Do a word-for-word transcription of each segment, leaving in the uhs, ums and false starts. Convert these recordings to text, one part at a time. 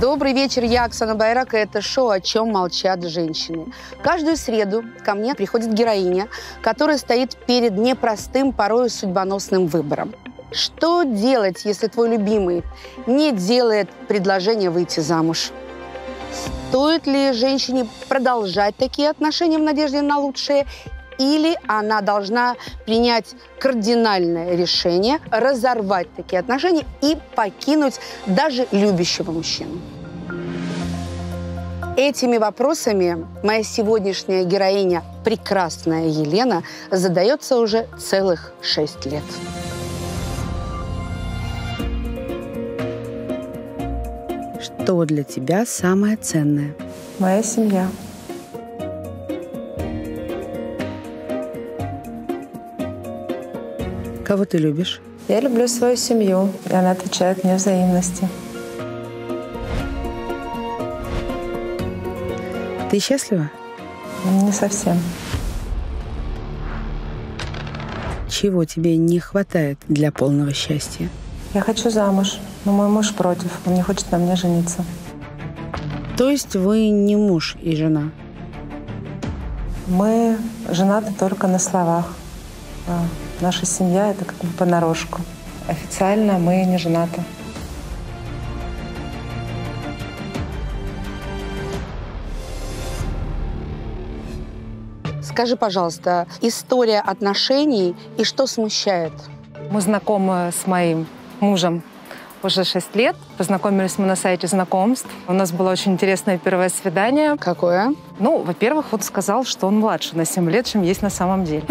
Добрый вечер, я Оксана Байрак, и это шоу «О чем молчат женщины». Каждую среду ко мне приходит героиня, которая стоит перед непростым, порой судьбоносным выбором. Что делать, если твой любимый не делает предложение выйти замуж? Стоит ли женщине продолжать такие отношения в надежде на лучшее? Или она должна принять кардинальное решение, разорвать такие отношения и покинуть даже любящего мужчину? Этими вопросами моя сегодняшняя героиня, прекрасная Елена, задается уже целых шесть лет. Что для тебя самое ценное? Моя семья. Кого ты любишь? Я люблю свою семью, и она отвечает мне взаимностью. Ты счастлива? Не совсем. Чего тебе не хватает для полного счастья? Я хочу замуж, но мой муж против. Он не хочет на мне жениться. То есть вы не муж и жена? Мы женаты только на словах. А наша семья — это как бы понарошку. Официально мы не женаты. Скажи, пожалуйста, история отношений и что смущает? Мы знакомы с моим мужем уже шесть лет. Познакомились мы на сайте знакомств. У нас было очень интересное первое свидание. Какое? Ну, во-первых, он сказал, что он младше на семь лет, чем есть на самом деле.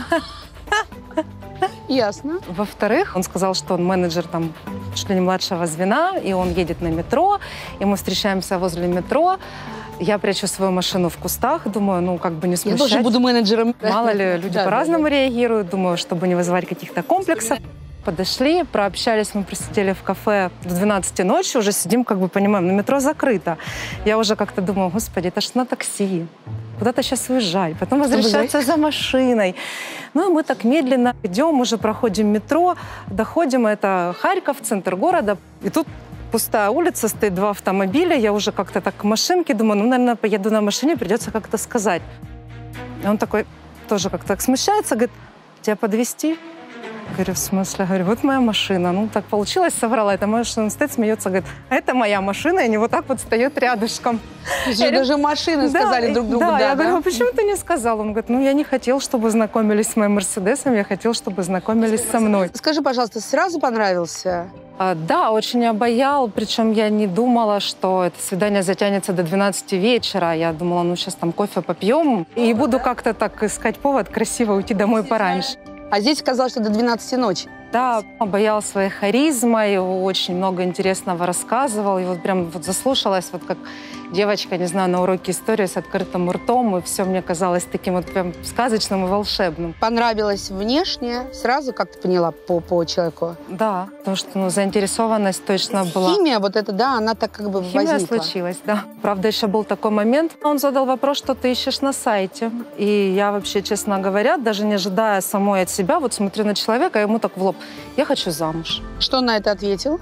Ясно. Во-вторых, он сказал, что он менеджер там чуть ли не младшего звена, и он едет на метро, и мы встречаемся возле метро. Я прячу свою машину в кустах, думаю, ну, как бы не смущать. Я тоже буду менеджером. Мало ли, люди да, по-разному да, да. реагируют, думаю, чтобы не вызывать каких-то комплексов. Подошли, прообщались, мы просидели в кафе до двенадцати ночи, уже сидим, как бы понимаем, на метро закрыто. Я уже как-то думаю, господи, это ж на такси. Куда-то сейчас уезжай, потом возвращаться за машиной. Ну, и мы так медленно идем, уже проходим метро, доходим, это Харьков, центр города. И тут пустая улица, стоит два автомобиля, я уже как-то так к машинке думаю, ну, наверное, поеду на машине, придется как-то сказать. И он такой тоже как-то так смущается, говорит, тебя подвезти? Говорю, в смысле? Говорю, вот моя машина. Ну, так получилось, соврала. Это моя машина. Он стоит, смеется, говорит, а это моя машина, и они вот так вот встают рядышком. Я даже машины да, сказали друг другу. Да, да, я да? говорю, а почему ты не сказал? Он говорит, ну, я не хотел, чтобы знакомились с моим Мерседесом, я хотел, чтобы знакомились со мной. Скажи, пожалуйста, сразу понравился? А, да, очень обаял, причем я не думала, что это свидание затянется до двенадцати вечера. Я думала, ну, сейчас там кофе попьем, и буду как-то так искать повод красиво уйти домой пораньше. А здесь сказал, что до двенадцати ночи. Да, обаял своей харизмой, очень много интересного рассказывал. И вот прям вот заслушалась, вот как девочка, не знаю, на уроке истории с открытым ртом. И все мне казалось таким вот прям сказочным и волшебным. Понравилось внешне? Сразу, как ты поняла, по, по человеку? Да, потому что ну, заинтересованность точно была. Химия, вот это, да, она так как бы Химия возникла. случилась, да. Правда, еще был такой момент. Он задал вопрос, что ты ищешь на сайте. И я вообще, честно говоря, даже не ожидая самой от себя, вот смотрю на человека, а ему так в лоб, я хочу замуж. Что он на это ответил?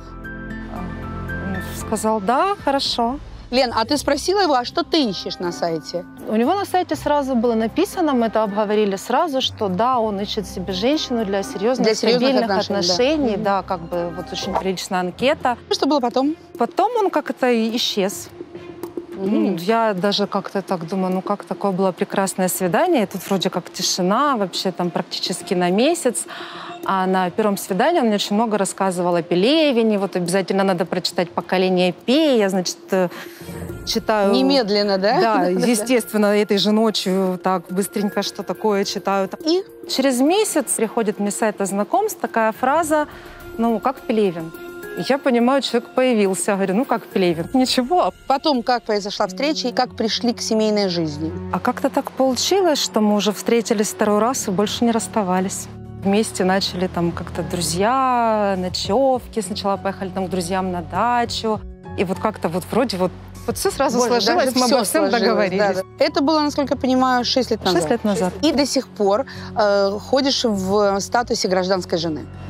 Сказал, да, хорошо. Лен, а ты спросила его, а что ты ищешь на сайте? У него на сайте сразу было написано, мы это обговорили сразу, что да, он ищет себе женщину для серьезных, для серьезных стабильных отношений, отношений. Да. да, как бы вот очень приличная анкета. Что было потом? Потом он как-то исчез. Mm. Я даже как-то так думаю, ну как такое было прекрасное свидание, и тут вроде как тишина, вообще там практически на месяц. А на первом свидании он мне очень много рассказывал о Пелевине, вот обязательно надо прочитать «Поколение Пи», я, значит, читаю... Немедленно, да? Да, естественно, этой же ночью так быстренько что такое читаю. И через месяц приходит мне с сайта знакомств такая фраза, ну, как Пелевин. Я понимаю, человек появился. Говорю, ну как Пелевин? Ничего. Потом как произошла встреча и как пришли к семейной жизни? А как-то так получилось, что мы уже встретились второй раз и больше не расставались. Вместе начали там как-то друзья, ночевки. Сначала поехали там к друзьям на дачу. И вот как-то вот вроде вот, вот все сразу Боже, сложилось, мы обо всем договорились. Да, да. Это было, насколько я понимаю, шесть лет назад. Шесть лет назад. И до сих пор э, ходишь в статусе гражданской жены. Да.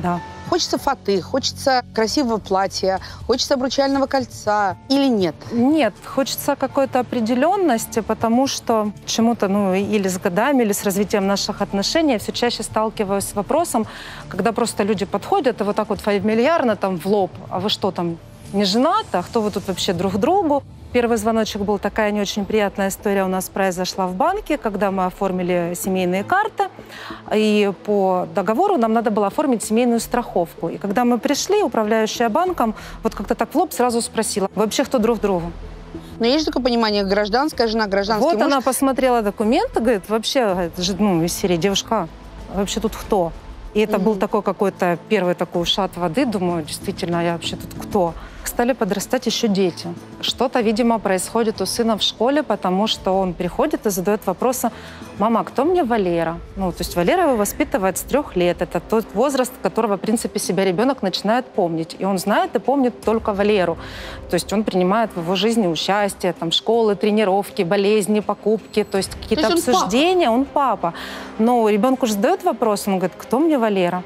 Хочется фаты, хочется красивого платья, хочется обручального кольца или нет? Нет, хочется какой-то определенности, потому что чему-то, ну, или с годами, или с развитием наших отношений я все чаще сталкиваюсь с вопросом, когда просто люди подходят и вот так вот фамильярно там в лоб, а вы что там, не женаты, а кто вы тут вообще друг другу? Первый звоночек был, такая не очень приятная история у нас произошла в банке, когда мы оформили семейные карты, и по договору нам надо было оформить семейную страховку. И когда мы пришли, управляющая банком вот как-то так в лоб сразу спросила, вы вообще кто друг другу? Но есть же такое понимание, гражданская жена, гражданский Вот муж. она посмотрела документы, говорит, вообще, это же, ну, из серии девушка, вообще тут кто? И это mm-hmm. был такой какой-то первый такой ушат воды. Думаю, действительно, я вообще тут кто? Стали подрастать еще дети. Что-то, видимо, происходит у сына в школе, потому что он приходит и задает вопросы: «Мама, кто мне Валера?» Ну, то есть Валера его воспитывает с трех лет. Это тот возраст, которого, в принципе, себя ребенок начинает помнить. И он знает и помнит только Валеру. То есть он принимает в его жизни участие, там, школы, тренировки, болезни, покупки, то есть какие-то обсуждения. Он папа. Но ребенку же задает вопрос, он говорит: кто мне Валера?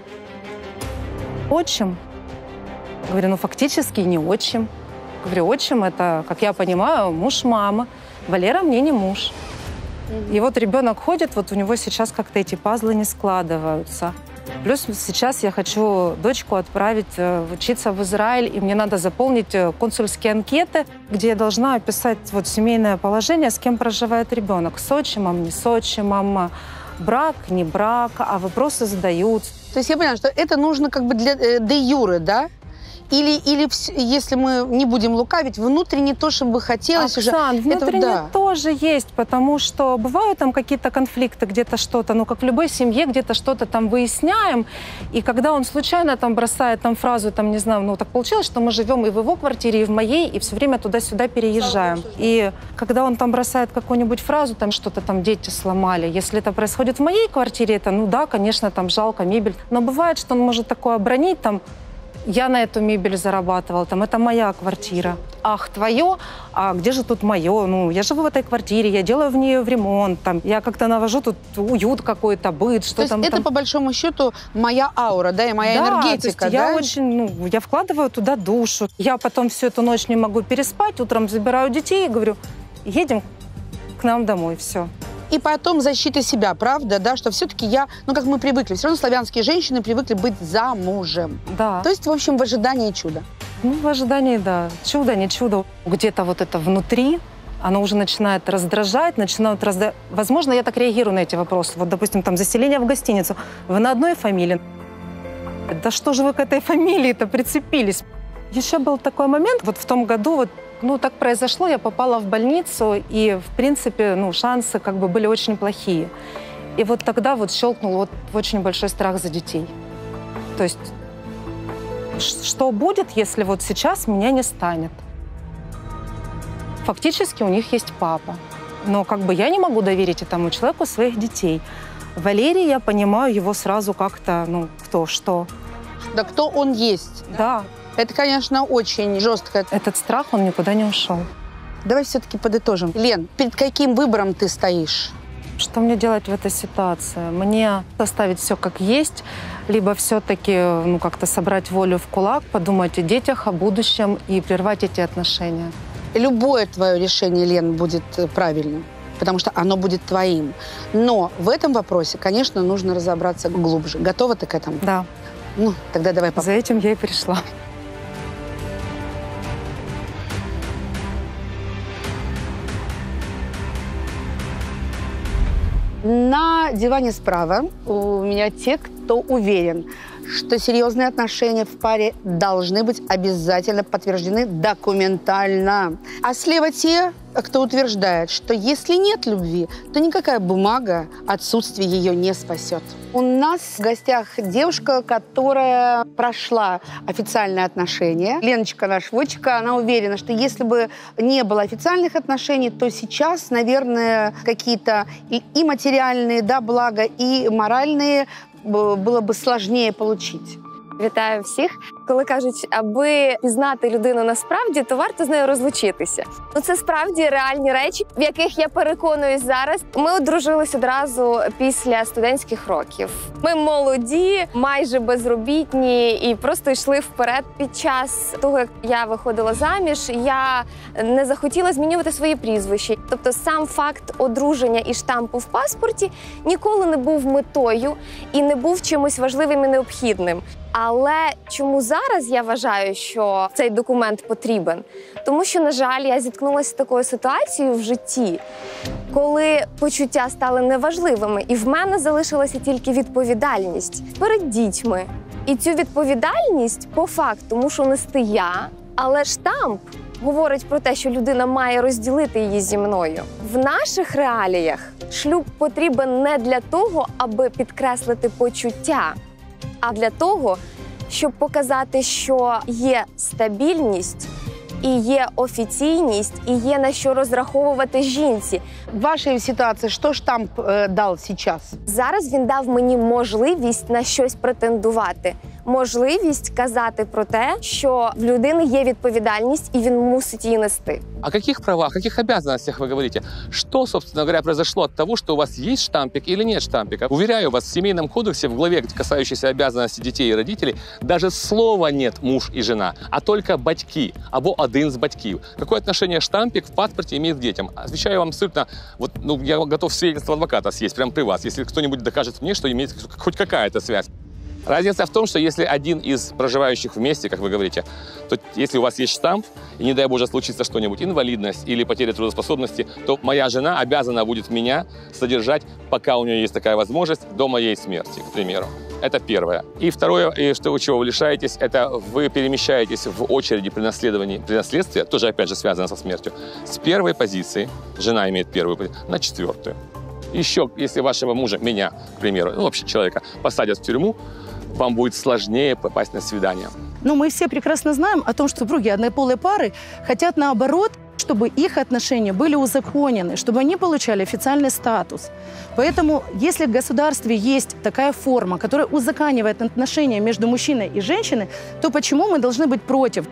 Отчим. Говорю, ну, фактически не отчим. Говорю, отчим — это, как я понимаю, муж мамы. Валера мне не муж. И вот ребенок ходит, вот у него сейчас как-то эти пазлы не складываются. Плюс сейчас я хочу дочку отправить учиться в Израиль, и мне надо заполнить консульские анкеты, где я должна описать вот семейное положение, с кем проживает ребенок. С отчимом, не с отчимом, брак, не брак, а вопросы задают. То есть я поняла, что это нужно как бы для э, де юре, да? Или, или если мы не будем лукавить, внутренне то, что бы хотелось Оксан, уже... внутренне это, да. тоже есть, потому что бывают там какие-то конфликты, где-то что-то, ну, как в любой семье, где-то что-то там выясняем, и когда он случайно там бросает там фразу, там, не знаю, ну, так получилось, что мы живем и в его квартире, и в моей, и все время туда-сюда переезжаем. И когда он там бросает какую-нибудь фразу, там, что-то там дети сломали, если это происходит в моей квартире, это, ну, да, конечно, там жалко, мебель, но бывает, что он может такое обронить, там, я на эту мебель зарабатывал, там, это моя квартира. Ах, твое? А где же тут мое? Ну, я живу в этой квартире, я делаю в нее ремонт, там, я как-то навожу тут уют какой-то, быт, что то там. То есть это, там... по большому счету, моя аура, да, и моя да, энергетика, то есть да? я очень, ну, я вкладываю туда душу. Я потом всю эту ночь не могу переспать, утром забираю детей и говорю, едем к нам домой, все. И потом защита себя, правда, да, что все-таки я, ну, как мы привыкли, все равно славянские женщины привыкли быть замужем. Да. То есть, в общем, в ожидании чуда. Ну, в ожидании, да. Чудо, не чудо. Где-то вот это внутри, оно уже начинает раздражать, начинают раздражать. Возможно, я так реагирую на эти вопросы. Вот, допустим, там, заселение в гостиницу. Вы на одной фамилии? Да что же вы к этой фамилии-то прицепились? Еще был такой момент, вот в том году, вот, ну, так произошло, я попала в больницу, и, в принципе, ну, шансы как бы были очень плохие. И вот тогда вот щелкнул вот очень большой страх за детей. То есть, что будет, если вот сейчас меня не станет? Фактически у них есть папа, но как бы я не могу доверить этому человеку своих детей. Валерий, я понимаю его сразу как-то, ну, кто, что. Да кто он есть. Да. Это, конечно, очень жестко. Этот страх, он никуда не ушел. Давай все-таки подытожим. Лен, перед каким выбором ты стоишь? Что мне делать в этой ситуации? Мне оставить все как есть, либо все-таки, ну, как-то собрать волю в кулак, подумать о детях, о будущем и прервать эти отношения? Любое твое решение, Лен, будет правильным, потому что оно будет твоим. Но в этом вопросе, конечно, нужно разобраться глубже. Готова ты к этому? Да. Ну, тогда давай попробуем. За этим я и пришла. На диване справа у меня те, кто уверен, что серьезные отношения в паре должны быть обязательно подтверждены документально. А слева те, кто утверждает, что если нет любви, то никакая бумага отсутствие ее не спасет. У нас в гостях девушка, которая прошла официальные отношения. Леночка, наша вотчика, она уверена, что если бы не было официальных отношений, то сейчас, наверное, какие-то и, и материальные, да, блага, и моральные было бы сложнее получить. Вітаю всіх. Коли кажуть, аби пізнати людину насправді, то варто з нею розлучитися. Ну, це справді реальні речі, в яких я переконуюсь зараз. Ми одружились одразу після студентських років. Ми молоді, майже безробітні і просто йшли вперед. Під час того, як я виходила заміж, я не захотіла змінювати своє прізвище. Тобто сам факт одруження і штампу в паспорті ніколи не був метою і не був чимось важливим і необхідним. Але чому зараз я вважаю, що цей документ потрібен? Тому що, на жаль, я зіткнулася з такою ситуацією в житті, коли почуття стали неважливими, і в мене залишилася тільки відповідальність перед дітьми. І цю відповідальність по факту мушу нести я, але штамп говорить про те, що людина має розділити її зі мною. В наших реаліях шлюб потрібен не для того, аби підкреслити почуття, а для того, щоб показати, що є стабільність, і є офіційність, і є на що розраховувати жінці. В вашей ситуации что штамп э, дал сейчас? Зараз він дав мені можливість на щось претендувати. Можливість казати про те, що в людини є відповідальність, і він мусить її нести. О каких правах, о каких обязанностях вы говорите? Что, собственно говоря, произошло от того, что у вас есть штампик или нет штампика? Уверяю вас, в Семейном кодексе, в главе, касающейся обязанностей детей и родителей, даже слова нет «муж» и «жена», а только «батьки» або «один з батьків». Какое отношение штампик в паспорте имеет к детям? Отвечаю вам абсолютно, вот, ну, я готов свидетельство адвоката съесть прямо при вас, если кто-нибудь докажет мне, что имеет хоть какая-то связь. Разница в том, что если один из проживающих вместе, как вы говорите, то если у вас есть штамп, и не дай Боже случится что-нибудь, инвалидность или потеря трудоспособности, то моя жена обязана будет меня содержать, пока у нее есть такая возможность, до моей смерти, к примеру. Это первое. И второе, и что, чего вы лишаетесь, это вы перемещаетесь в очереди при наследовании, при наследстве, тоже опять же связано со смертью, с первой позиции, жена имеет первую позицию, на четвертую. Еще, если вашего мужа, меня, к примеру, ну вообще человека, посадят в тюрьму, вам будет сложнее попасть на свидание. Но мы все прекрасно знаем о том, что супруги однополой пары хотят наоборот, чтобы их отношения были узаконены, чтобы они получали официальный статус. Поэтому, если в государстве есть такая форма, которая узаконивает отношения между мужчиной и женщиной, то почему мы должны быть против?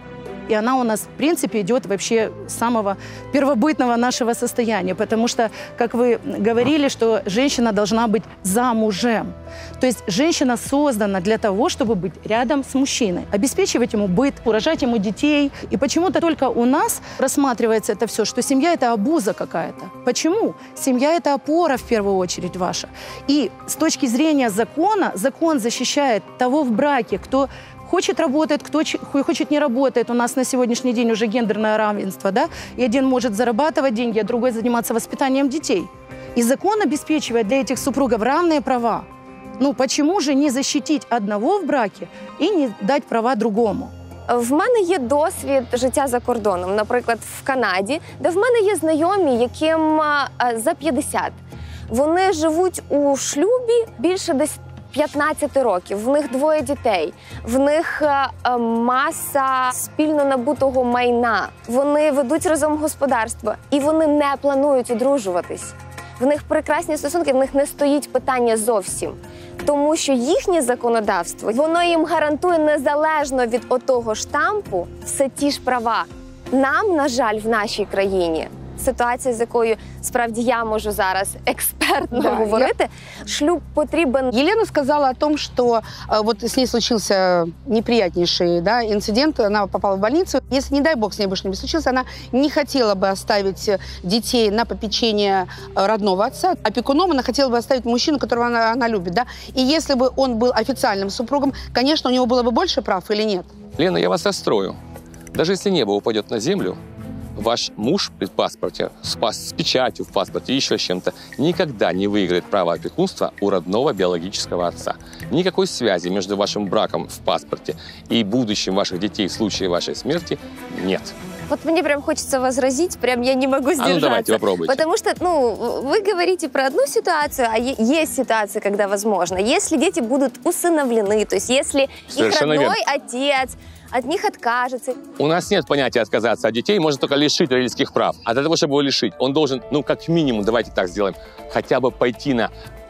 И она у нас, в принципе, идет вообще с самого первобытного нашего состояния. Потому что, как вы говорили, что женщина должна быть замужем. То есть женщина создана для того, чтобы быть рядом с мужчиной, обеспечивать ему быт, урожать ему детей. И почему-то только у нас рассматривается это все, что семья – это обуза какая-то. Почему? Семья – это опора, в первую очередь, ваша. И с точки зрения закона, закон защищает того в браке, кто хочет работает, кто хочет не работает. У нас на сегодняшний день уже гендерное равенство, да? И один может зарабатывать деньги, а другой заниматься воспитанием детей. И закон обеспечивает для этих супругов равные права. Ну, почему же не защитить одного в браке и не дать права другому? В мене є досвід життя за кордоном, наприклад, в Канаді, де в мене є знайомі, яким за п'ятдесят. Вони живуть у шлюбі більше десь п'ятнадцять років, в них двоє дітей, в них е, маса спільно набутого майна, вони ведуть разом господарство і вони не планують одружуватись. В них прекрасні стосунки, в них не стоїть питання зовсім. Тому що їхнє законодавство, воно їм гарантує незалежно від отого штампу все ті ж права. Нам, на жаль, в нашій країні ситуація, з якою справді я можу зараз експертно да, говорити, я... шлюб потрібен. Елена сказала о том, что э, вот с ней случился неприятнейший, да, инцидент, она попала в больницу. Если, не дай бог, с ней больше не случился, она не хотела бы оставить детей на попечение родного отца. Опекуном она хотела бы оставить мужчину, которого она, она любит, да. И если бы он был официальным супругом, конечно, у него было бы больше прав или нет? Лена, я вас расстрою. Даже если небо упадет на землю, ваш муж при паспорте, с, пас, с печатью в паспорте, еще с чем-то, никогда не выиграет право опекунства у родного биологического отца. Никакой связи между вашим браком в паспорте и будущим ваших детей в случае вашей смерти нет. Вот мне прям хочется возразить, прям я не могу сдержаться. А ну давайте, попробуйте. Потому что, ну, вы говорите про одну ситуацию, а есть ситуация, когда возможно. Если дети будут усыновлены, то есть если Совершенно их родной верно. Отец от них откажется. У нас нет понятия отказаться от детей, можно только лишить родительских прав. А для того, чтобы его лишить, он должен, ну, как минимум, давайте так сделаем, хотя бы пойти на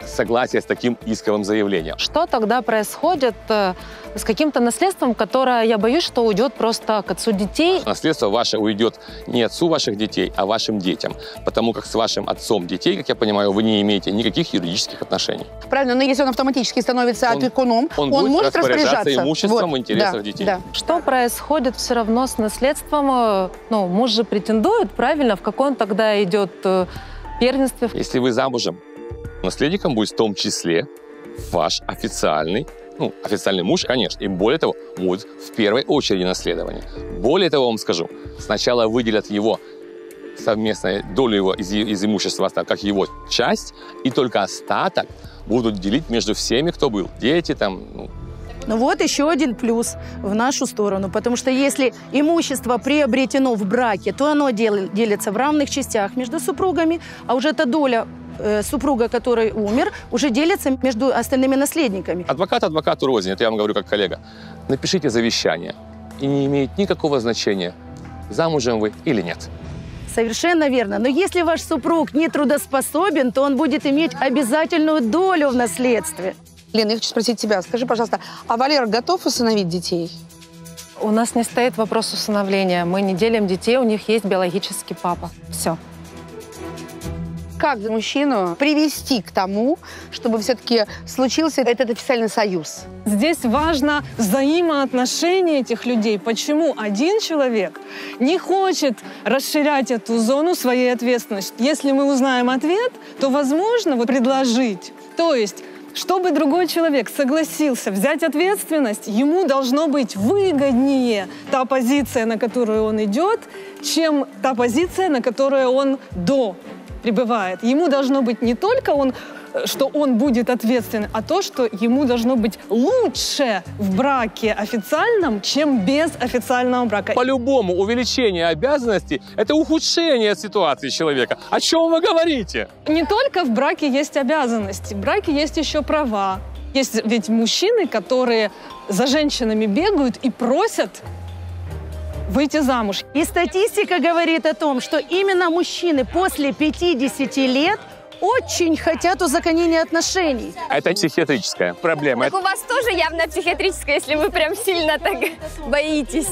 согласия с таким исковым заявлением. Что тогда происходит э, с каким-то наследством, которое, я боюсь, что уйдет просто к отцу детей? Наследство ваше уйдет не отцу ваших детей, а вашим детям. Потому как с вашим отцом детей, как я понимаю, вы не имеете никаких юридических отношений. Правильно, но если он автоматически становится Он- опекуном, Он, он, будет может распоряжаться распоряжаться. имуществом Вот, в интересах да, детей. да. Что происходит все равно с наследством? Э, Ну, муж же претендует, правильно? В каком тогда идет э, первенстве? Если вы замужем, наследником будет в том числе ваш официальный, ну, официальный муж, конечно, и более того, будет в первой очереди наследование. Более того, вам скажу, сначала выделят его совместную долю его из, из имущества, как его часть, и только остаток будут делить между всеми, кто был. Дети там, ну, Ну вот еще один плюс в нашу сторону, потому что если имущество приобретено в браке, то оно дел- делится в равных частях между супругами, а уже та доля э, супруга, который умер, уже делится между остальными наследниками. адвокат адвокату рознь, это я вам говорю как коллега. Напишите завещание, и не имеет никакого значения, замужем вы или нет. Совершенно верно. Но если ваш супруг не трудоспособен, то он будет иметь обязательную долю в наследстве. Лена, я хочу спросить тебя. Скажи, пожалуйста, а Валера готов усыновить детей? У нас не стоит вопрос усыновления. Мы не делим детей, у них есть биологический папа. Все. Как мужчину привести к тому, чтобы все-таки случился этот официальный союз? Здесь важно взаимоотношение этих людей. Почему один человек не хочет расширять эту зону своей ответственности? Если мы узнаем ответ, то возможно вот предложить. То есть, чтобы другой человек согласился взять ответственность, ему должно быть выгоднее та позиция, на которую он идет, чем та позиция, на которую он до пребывает. Ему должно быть не только он, что он будет ответственен, а то, что ему должно быть лучше в браке официальном, чем без официального брака. По-любому увеличение обязанностей – это ухудшение ситуации человека. О чем вы говорите? Не только в браке есть обязанности, в браке есть еще права. Есть ведь мужчины, которые за женщинами бегают и просят выйти замуж. И статистика говорит о том, что именно мужчины после пятидесяти лет очень хотят узаконения отношений. Это психиатрическая проблема. Так у вас тоже явно психиатрическое, если вы прям сильно так боитесь.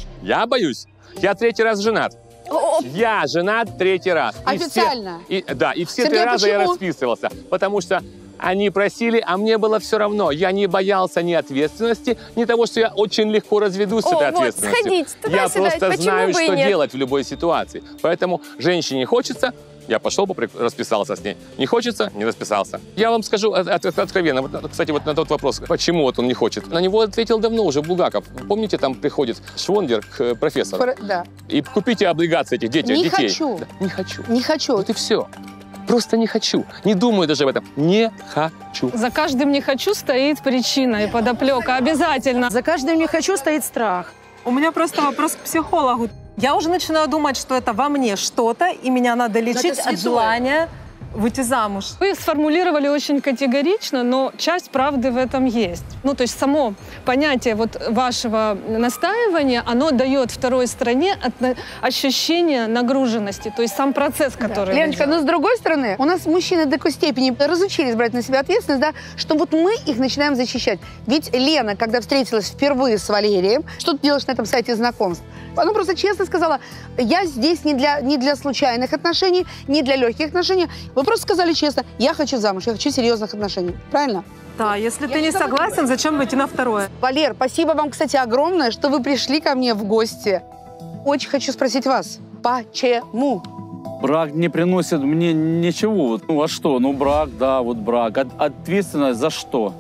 Я боюсь. Я третий раз женат. О, Я женат третий раз. И Официально? все- и, да, и все Сергей, три раза я почему? расписывался. Потому что они просили, а мне было все равно. Я не боялся ни ответственности, ни того, что я очень легко разведусь с О, этой вот, ответственностью. сходить Я туда-сюда, просто почему знаю, бы и что нет? делать в любой ситуации. Поэтому женщине хочется, я пошел, попри- расписался с ней. Не хочется, не расписался. Я вам скажу от- от- откровенно. Вот, кстати, вот на тот вопрос, почему вот он не хочет. На него ответил давно уже Булгаков. Помните, там приходит Швондер к э, профессору. Пр- Да. И купите облигации этих детей. Не детей. хочу. Да, не хочу. Не хочу. Вот и все. Просто не хочу. Не думаю даже об этом. Не хочу. За каждым «не хочу» стоит причина и подоплека. Обязательно. За каждым «не хочу» стоит страх. У меня просто вопрос к психологу. Я уже начинаю думать, что это во мне что-то, и меня надо лечить святое. от желания выйти замуж. Вы сформулировали очень категорично, но часть правды в этом есть. Ну, то есть само понятие вот вашего настаивания, оно дает второй стороне отно- ощущение нагруженности, то есть сам процесс, который... Леночка, идет. но с другой стороны, у нас мужчины до такой степени разучились брать на себя ответственность, да, что вот мы их начинаем защищать. Ведь Лена, когда встретилась впервые с Валерием, что ты делаешь на этом сайте знакомств? Она просто честно сказала, я здесь не для, не для случайных отношений, не для легких отношений. Вы просто сказали честно, я хочу замуж, я хочу серьезных отношений. Правильно? Да, если ты не согласен, зачем выйти на второе? Валер, спасибо вам, кстати, огромное, что вы пришли ко мне в гости. Очень хочу спросить вас, почему? Брак не приносит мне ничего. Вот, ну а что? Ну брак, да, вот брак. От- ответственность за что?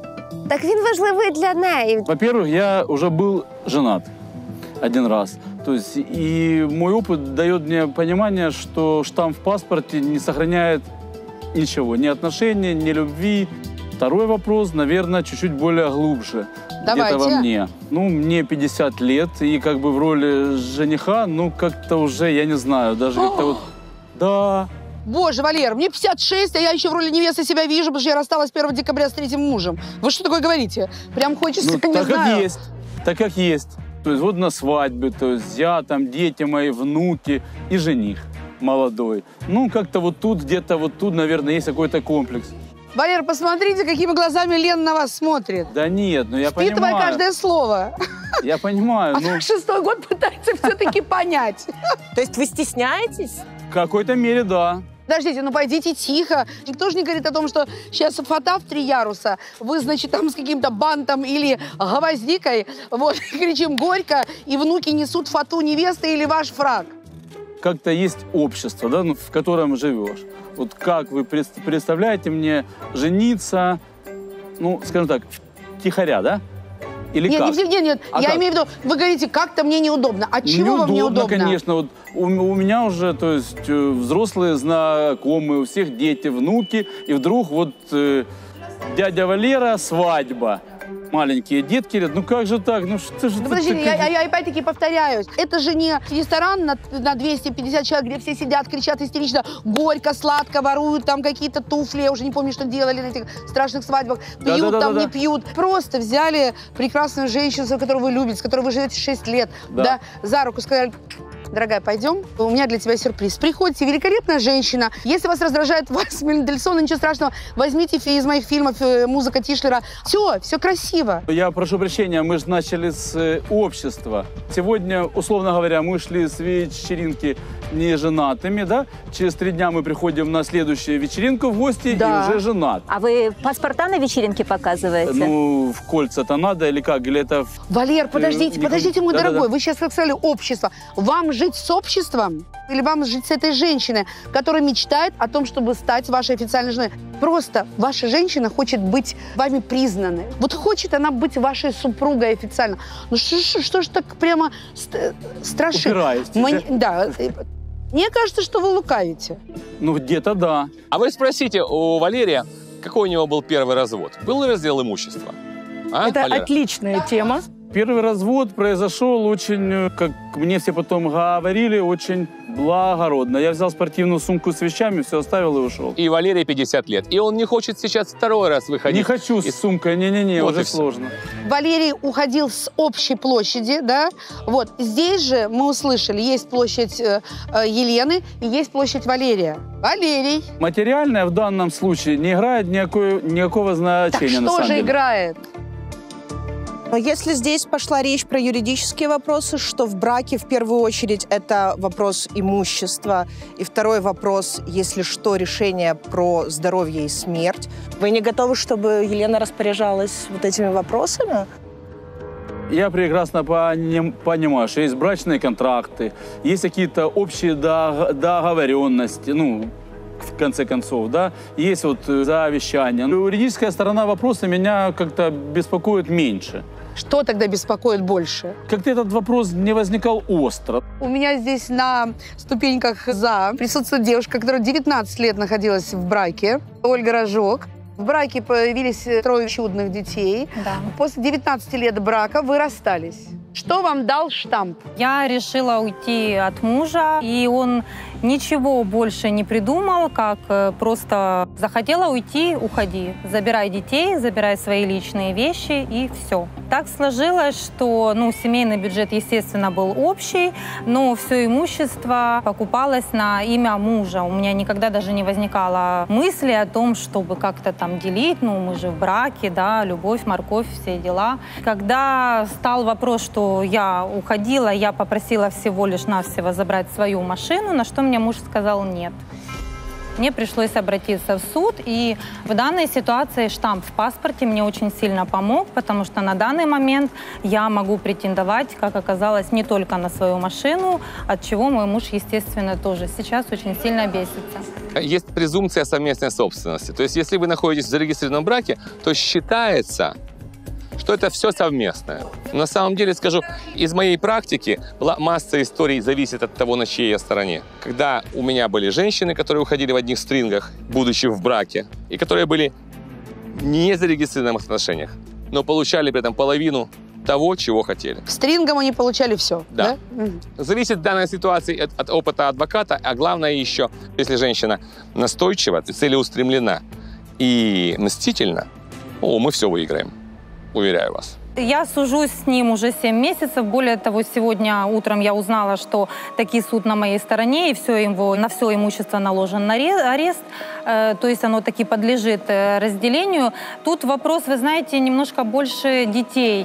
так він важливий для неї. Во-первых, я уже был женат один раз. То есть и мой опыт дает мне понимание, что штамп в паспорте не сохраняет ничего. Ни отношений, ни любви. Второй вопрос, наверное, чуть-чуть более глубже. Давайте. Где-то во мне. Ну, мне пятьдесят лет, и как бы в роли жениха, ну, как-то уже, я не знаю, даже как-то вот... Да, Боже, Валер, мне пятьдесят шесть, а я еще в роли невесты себя вижу, потому что я рассталась первого декабря с третьим мужем. Вы что такое говорите? Прям хочется, ну, не так знаю. как есть, так как есть. То есть вот на свадьбе, то есть я, там, дети мои, внуки и жених молодой. Ну, как-то вот тут, где-то вот тут, наверное, есть какой-то комплекс. Валер, посмотрите, какими глазами Лена на вас смотрит. Да нет, ну я Впитывай понимаю. каждое слово. Я понимаю, А ну, так шестой год пытается все-таки понять. То есть вы стесняетесь? в какой-то мере, да. Подождите, ну пойдите тихо. Никто же не говорит о том, что сейчас фата в три яруса, вы, значит, там с каким-то бантом или гвоздикой, вот, кричим горько, и внуки несут фату невесты или ваш фраг. Как-то есть общество, да, ну, в котором живешь. Вот как вы пред- представляете мне жениться, ну, скажем так, втихаря, да? Или Нет, как? нет, нет, нет. А я как? имею в виду, вы говорите, как-то мне неудобно. От чего вам неудобно? Конечно. Вот у, у меня уже, то есть, э, взрослые знакомые, у всех дети, внуки, и вдруг вот э, дядя Валера, свадьба. Маленькие детки говорят, ну как же так? Ну что же Ну, ты- подождите, ты- я, я опять-таки повторяюсь. Это же не ресторан на, на двести пятьдесят человек, где все сидят, кричат истерично, горько, сладко, воруют там какие-то туфли. Я уже не помню, что делали на этих страшных свадьбах. Да, Пьют да, да, там, да, не да. пьют. Просто взяли прекрасную женщину, которую вы любите, с которой вы живете шесть лет, Да. да, за руку сказали... Дорогая, пойдем. У меня для тебя сюрприз. Приходите, великолепная женщина. Если вас раздражает Вальс Мендельсона, ничего страшного. Возьмите фи- из моих фильмов э, музыка Тишлера. Все, все красиво. Я прошу прощения, мы же начали с э, общества. Сегодня, условно говоря, мы шли с вечеринки не женатыми, да? Через три дня мы приходим на следующую вечеринку в гости Да. и уже женат. А вы паспорта на вечеринке показываете? Ну, в кольца-то надо или как? Или это... в- Валер, подождите, не- подождите, мой Да-да-да. дорогой. Вы сейчас сказали общество. Вам жить с обществом или вам жить с этой женщиной, которая мечтает о том, чтобы стать вашей официальной женой? Просто ваша женщина хочет быть вами признанной. Вот хочет она быть вашей супругой официально. Ну что, ж- что ж так прямо ст- страшит? Упираетесь, Мне- Да. Мне кажется, что вы лукавите. Ну, где-то да. А вы спросите у Валерия, какой у него был первый развод? Был ли раздел имущества? А, Это Валера? отличная тема. Первый развод произошел очень, э, как мне все потом говорили, очень благородно. Я взял спортивную сумку с вещами, все оставил и ушел. И Валерий пятьдесят лет. И он не хочет сейчас второй раз выходить. Не хочу с из- сумкой, не-не-не, Вот и уже всё. сложно. Валерий уходил с общей площади, да? Вот здесь же мы услышали, есть площадь э, э, Елены и есть площадь Валерия. Валерий. Материальное в данном случае не играет никакой, никакого Так значения на что самом же деле. играет? Но если здесь пошла речь про юридические вопросы, что в браке в первую очередь это вопрос имущества, и второй вопрос, если что, решение про здоровье и смерть. Вы не готовы, чтобы Елена распоряжалась вот этими вопросами? Я прекрасно поним- понимаю, что есть брачные контракты, есть какие-то общие дог- договоренности, ну, в конце концов, да, есть вот э, завещание. Но юридическая сторона вопроса меня как-то беспокоит меньше. Что тогда беспокоит больше? Как-то этот вопрос не возникал остро. У меня здесь на ступеньках «за» присутствует девушка, которая девятнадцать лет находилась в браке. Ольга Рожок. В браке появились трое чудных детей. Да. После девятнадцати лет брака вы расстались. Что вам дал штамп? Я решила уйти от мужа, и он ничего больше не придумал, как э, просто захотела уйти, уходи. Забирай детей, забирай свои личные вещи, и все. Так сложилось, что ну, семейный бюджет, естественно, был общий, но все имущество покупалось на имя мужа. У меня никогда даже не возникало мысли о том, чтобы как-то там делить, ну, мы же в браке, да, любовь, морковь, все дела. Когда стал вопрос, что я уходила, я попросила всего лишь навсего забрать свою машину, на что мне муж сказал нет. Мне пришлось обратиться в суд, и в данной ситуации штамп в паспорте мне очень сильно помог, потому что на данный момент я могу претендовать, как оказалось, не только на свою машину, от чего мой муж, естественно, тоже сейчас очень сильно бесится. Есть презумпция совместной собственности. То есть, если вы находитесь в зарегистрированном браке, то считается, что это все совместное. На самом деле, скажу, из моей практики была масса историй, зависит от того, на чьей я стороне. Когда у меня были женщины, которые уходили в одних стрингах, будучи в браке, и которые были не в зарегистрированных отношениях, но получали при этом половину того, чего хотели. Стрингом они получали все, Да. да? Мгм. Зависит в данной ситуации от, от опыта адвоката, а главное еще, если женщина настойчива, целеустремлена и мстительна, о, мы все выиграем, уверяю вас. Я сужусь с ним уже семь месяцев. Более того, сегодня утром я узнала, что таки суд на моей стороне, и все его, на все имущество наложен арест. Э, то есть оно таки подлежит разделению. Тут вопрос, вы знаете, немножко больше детей.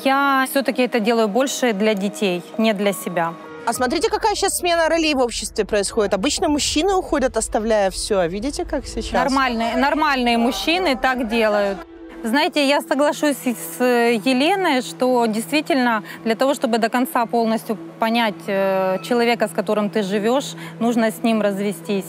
Я все-таки это делаю больше для детей, не для себя. А смотрите, какая сейчас смена ролей в обществе происходит. Обычно мужчины уходят, оставляя все. А видите, как сейчас? Нормальные, нормальные мужчины так делают. Знаете, я соглашусь с Еленой, что действительно для того, чтобы до конца полностью понять человека, с которым ты живешь, нужно с ним развестись.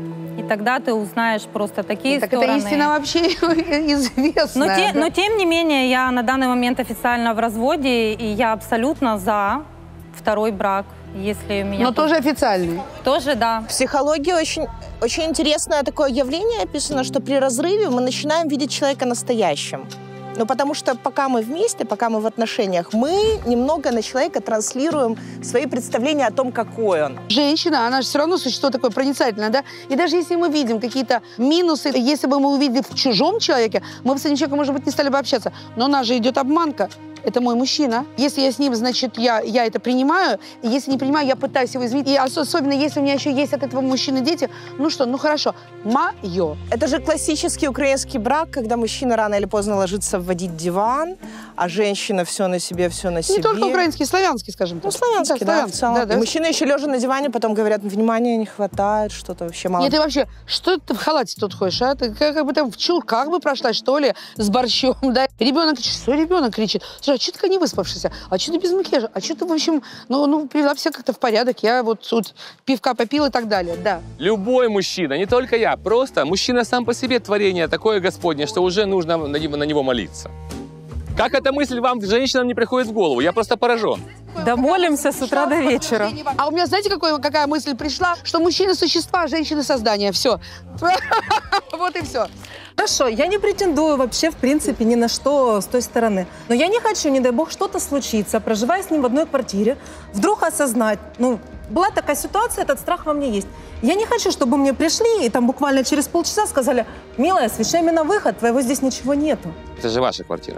И тогда ты узнаешь просто такие так стороны. Это истина вообще известная. Но, те, да? но тем не менее, я на данный момент официально в разводе, и я абсолютно за второй брак. Если меня Но тоже... тоже официальный. Тоже, да. В психологии очень, очень интересное такое явление описано, что при разрыве мы начинаем видеть человека настоящим. Ну, потому что пока мы вместе, пока мы в отношениях, мы немного на человека транслируем свои представления о том, какой он. Женщина, она же все равно существо такое проницательное, да? И даже если мы видим какие-то минусы, если бы мы увидели в чужом человеке, мы бы с этим человеком, может быть, не стали бы общаться. Но у нас же идет обманка. Это мой мужчина. Если я с ним, значит, я, я это принимаю. И если не принимаю, я пытаюсь его изменить. И особенно, если у меня еще есть от этого мужчины дети, ну что, ну хорошо, мое. Это же классический украинский брак, когда мужчина рано или поздно ложится вводить диван, а женщина все на себе, все на себе. Не только украинский, славянский, скажем так. Ну, славянский, да, да, в целом. Да, да. И мужчина еще лежа на диване, потом говорят, внимания не хватает, что-то вообще мало. Нет, ты вообще, что ты в халате тут ходишь, а? Ты как, как бы там в чулках бы прошла, что ли, с борщом, да? Ребенок кричит, что ребенок кричит? Слушай, а что ты такая не выспавшаяся? А что ты без макияжа? А что ты, в общем, ну, ну привела все как-то в порядок, я вот тут пивка попила и так далее, да. Любой мужчина, не только я, просто мужчина сам по себе творение такое Господне, что уже нужно на него, на него молиться. Как эта мысль вам, женщинам, не приходит в голову? Я просто поражен. Да молимся с утра до вечера. А у меня, знаете, какой, какая мысль пришла? Что мужчины существа, а женщины создания. Все. Вот и все. Хорошо, я не претендую вообще, в принципе, ни на что с той стороны. Но я не хочу, не дай бог, что-то случится, проживая с ним в одной квартире, вдруг осознать, ну, была такая ситуация, этот страх во мне есть. Я не хочу, чтобы мне пришли и там буквально через полчаса сказали, милая, освещай на выход, твоего здесь ничего нету. Это же ваша квартира.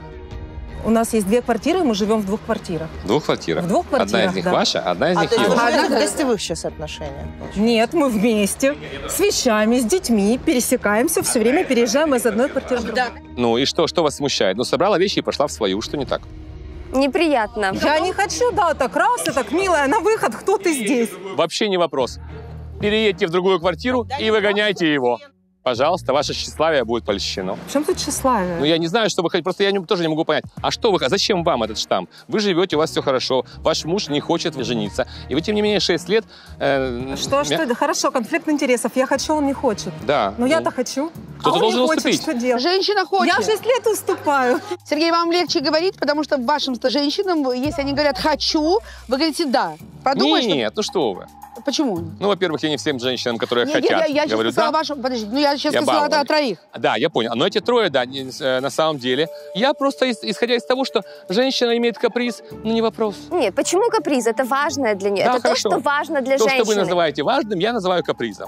У нас есть две квартиры, мы живем в двух квартирах. В двух квартирах? В двух квартирах, одна из них да. ваша, одна из а них ты ее. живешь А, в гостевых сейчас отношениях? Нет, мы вместе, с вещами, с детьми, пересекаемся, все время переезжаем из одной квартиры в другую. Ну и что, что вас смущает? Ну собрала вещи и пошла в свою, что не так? Неприятно. Я не хочу, да, так раз и так, милая, на выход, кто ты здесь? Вообще не вопрос. Переедьте в другую квартиру и выгоняйте его. Пожалуйста, ваше тщеславие будет польщено. В чем тут тщеславие? Ну, я не знаю, что вы хотите, просто я не, тоже не могу понять. А что вы, а зачем вам этот штамп? Вы живете, у вас все хорошо, ваш муж не хочет жениться, и вы, тем не менее, шесть лет... Э, что, мя... что, да, хорошо, конфликт интересов. Я хочу, он не хочет. Да. Но ну, я-то хочу. Кто-то а он должен не хочет, уступить. что делать? Женщина хочет. Я шесть лет уступаю. Сергей, вам легче говорить, потому что вашим женщинам, если они говорят «хочу», вы говорите «да». Подумай, Нет, что... нет, ну что вы. Почему? Ну, во-первых, я не всем женщинам, которые Нет, хотят, я, я, я говорю сейчас сказала «да». вашим... Подождите, ну я сейчас Я сказала баловал. о троих. Да, я понял. Но эти трое, да, не, э, на самом деле. Я просто, исходя из того, что женщина имеет каприз, ну, не вопрос. Нет, почему каприз? Это важное для нее. Да, это хорошо. то, что важно для То, женщины. что вы называете важным, я называю капризом.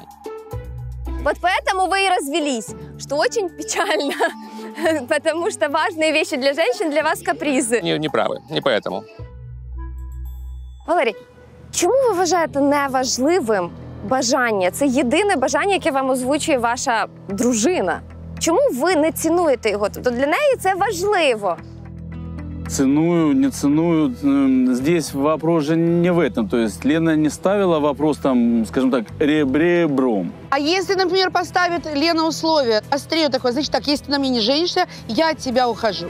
Вот поэтому вы и развелись, что очень печально. Потому что важные вещи для женщин для вас капризы. Не, не правы, не поэтому. Валерій, чому ви вважаєте неважливим бажання? Це єдине бажання, яке вам озвучує ваша дружина. Чому ви не цінуєте його? Тобто для неї це важливо. Ценую, не ценую. Здесь вопрос же не в этом. То есть Лена не ставила вопрос, там, скажем так, ребром. А если, например, поставит Лена условие, острее такое, значит так, если ты на мне не женишься, я от тебя ухожу.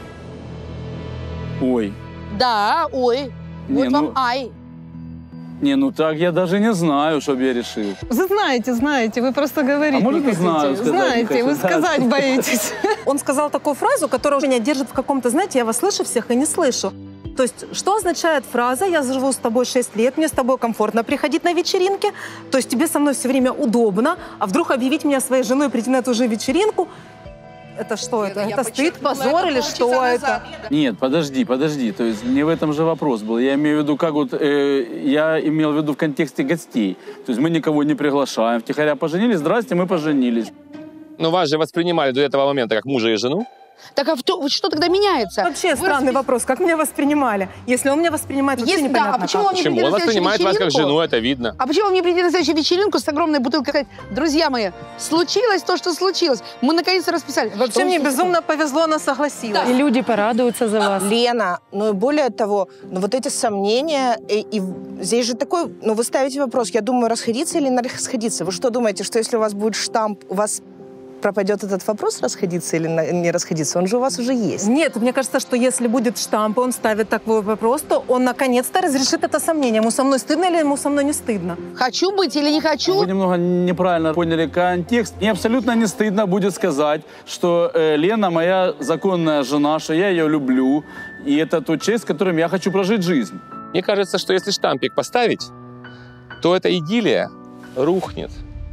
Ой. Да, ой. Не, вот вам ну... ай. Не, ну так я даже не знаю, чтобы я решил. Вы знаете, знаете, вы просто говорите. А может, не не знаю, хотите. сказать Знаете, не вы хочу, да. сказать боитесь. Он сказал такую фразу, которая меня держит в каком-то, знаете, я вас слышу всех и не слышу. То есть, что означает фраза «я живу с тобой шесть лет, мне с тобой комфортно приходить на вечеринки», то есть тебе со мной все время удобно, а вдруг объявить меня своей женой и прийти на эту же вечеринку? Это что это? Это стыд, позор или что это? Нет, подожди, подожди. То есть не в этом же вопрос был. Я имею в виду, как вот, э, я имел в виду в контексте гостей. То есть мы никого не приглашаем. Втихаря поженились, здрасте, мы поженились. Но вас же воспринимали до этого момента как мужа и жену. Так а в- что тогда меняется? Вообще Вы странный распи- вопрос. Как меня воспринимали? Если он меня воспринимает, вообще Если- да, непонятно а почему как. он не Почему? придет Он на следующую воспринимает вас как вечеринку? жену, это видно. А почему вам не прийти на следующую вечеринку с огромной бутылкой и сказать, друзья мои, случилось то, что случилось. Мы наконец-то расписали. Вообще Что мне вы безумно повезло, она согласилась. И люди порадуются за вас. Лена, ну и более того, ну вот эти сомнения, и, и здесь же такой, ну вы ставите вопрос, я думаю, расходиться или не расходиться. Вы что думаете, что если у вас будет штамп, у вас пропадет этот вопрос, расходиться или на- не расходиться? Он же у вас уже есть. Нет, мне кажется, что если будет штамп, он ставит такой вопрос, то он наконец-то разрешит это сомнение. Ему со мной стыдно или ему со мной не стыдно? Хочу быть или не хочу? Вы немного неправильно поняли контекст. Мне абсолютно не стыдно будет сказать, что э, Лена моя законная жена, что я ее люблю, и это тот человек, с которым я хочу прожить жизнь. Мне кажется, что если штампик поставить, то эта идиллия рухнет.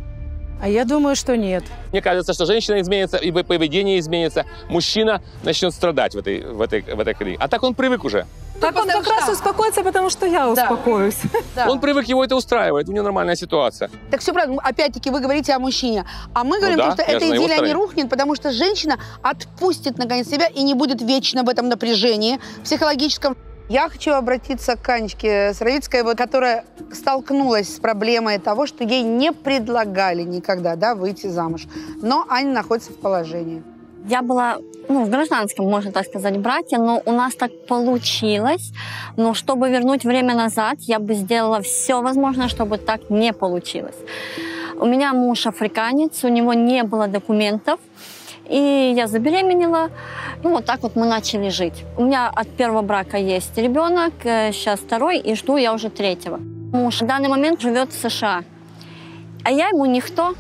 А я думаю, что нет. Мне кажется, что женщина изменится, и поведение изменится, мужчина начнет страдать в этой, в этой, в этой колее. А так он привык уже. Так он как раз успокоится, потому что я успокоюсь. Да. Он привык, его это устраивает, у него нормальная ситуация. Так все правильно. Опять-таки вы говорите о мужчине. А мы говорим, да, что я эта же на его идиллия не стороне. рухнет, потому что женщина отпустит наконец себя и не будет вечно в этом напряжении психологическом. Я хочу обратиться к Анечке Сыровицкой, вот, которая столкнулась с проблемой того, что ей не предлагали никогда, да, выйти замуж. Но Аня находится в положении. Я была, ну, в гражданском, можно так сказать, браке, но у нас так получилось. Но чтобы вернуть время назад, я бы сделала все возможное, чтобы так не получилось. У меня муж африканец, у него не было документов. И я забеременела, ну вот так вот мы начали жить. У меня от первого брака есть ребенок, сейчас второй, и жду я уже третьего. Муж в данный момент живет в США, а я ему никто.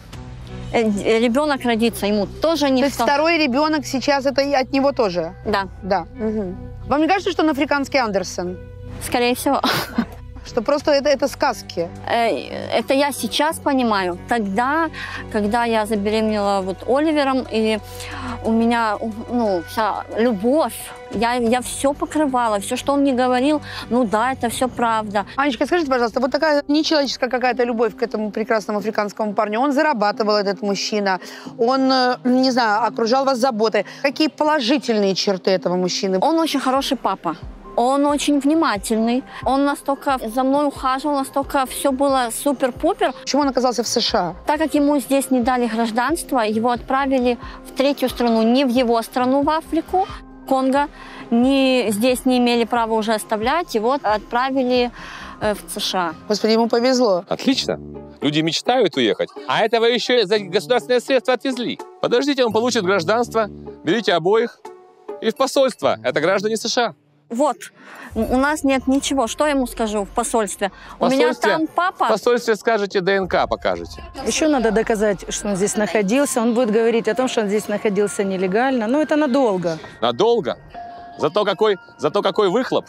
Ребенок родится, ему тоже никто. То есть второй ребенок сейчас это и от него тоже? Да. Да. Угу. Вам не кажется, что он африканский Андерсон? Скорее всего. Что просто это, это сказки? Это я сейчас понимаю. Тогда, когда я забеременела вот Оливером, и у меня, ну, вся любовь, я, я все покрывала, все, что он мне говорил, ну да, это все правда. Анечка, скажите, пожалуйста, вот такая нечеловеческая какая-то любовь к этому прекрасному африканскому парню. Он зарабатывал, этот мужчина, он, не знаю, окружал вас заботой. Какие положительные черты этого мужчины? Он очень хороший папа. Он очень внимательный. Он настолько за мной ухаживал, настолько все было супер-пупер. Почему он оказался в США? Так как ему здесь не дали гражданство, его отправили в третью страну, не в его страну, в Африку, Конго. Не, здесь не имели права уже оставлять, его отправили э, в США. Господи, ему повезло. Отлично. Люди мечтают уехать, а этого еще за государственные средства отвезли. Подождите, он получит гражданство, берите обоих и в посольство. Это граждане США. Вот, у нас нет ничего. Что я ему скажу в посольстве? У меня там папа... В посольстве скажете, ДНК покажете. Еще надо доказать, что он здесь находился. Он будет говорить о том, что он здесь находился нелегально. Но это надолго. Надолго? Зато какой, зато какой выхлоп?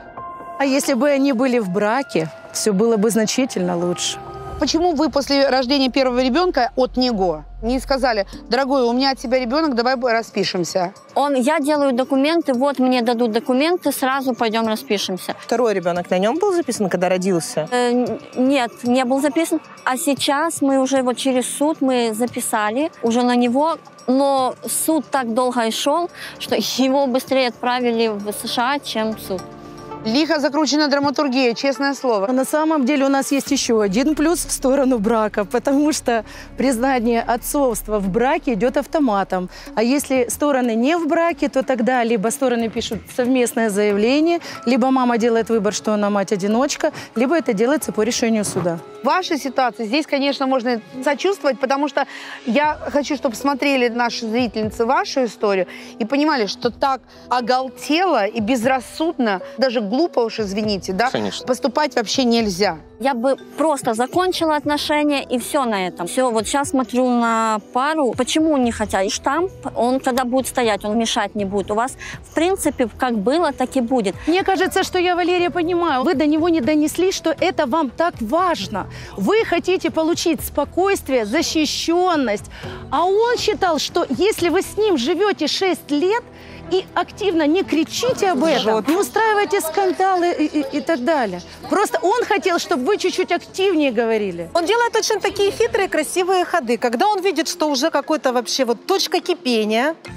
А если бы они были в браке, все было бы значительно лучше. Почему вы после рождения первого ребенка от него не сказали, дорогой, у меня от тебя ребенок, давай распишемся? Он, я делаю документы, вот мне дадут документы, сразу пойдем распишемся. Второй ребенок на нем был записан, когда родился? Э, нет, не был записан. А сейчас мы уже вот через суд мы записали уже на него, но суд так долго и шел, что его быстрее отправили в США, чем в суд. Лихо закрученная драматургия, честное слово. На самом деле у нас есть еще один плюс в сторону брака, потому что признание отцовства в браке идет автоматом. А если стороны не в браке, то тогда либо стороны пишут совместное заявление, либо мама делает выбор, что она мать-одиночка, либо это делается по решению суда. В вашей ситуации здесь, конечно, можно сочувствовать, потому что я хочу, чтобы смотрели наши зрительницы вашу историю и понимали, что так оголтело и безрассудно, даже глупо уж, извините, да, Конечно. поступать вообще нельзя. Я бы просто закончила отношения и все на этом. Все, вот сейчас смотрю на пару. Почему не хотят? Штамп, он когда будет стоять, он мешать не будет. У вас, в принципе, как было, так и будет. Мне кажется, что я, Валерия, понимаю, вы до него не донесли, что это вам так важно. Вы хотите получить спокойствие, защищенность. А он считал, что если вы с ним живете шесть лет, и активно не кричите об этом, не устраивайте скандалы и, и, и так далее. Просто он хотел, чтобы вы чуть-чуть активнее говорили. Он делает очень такие хитрые, красивые ходы. Когда он видит, что уже какой-то вообще вот точка кипения,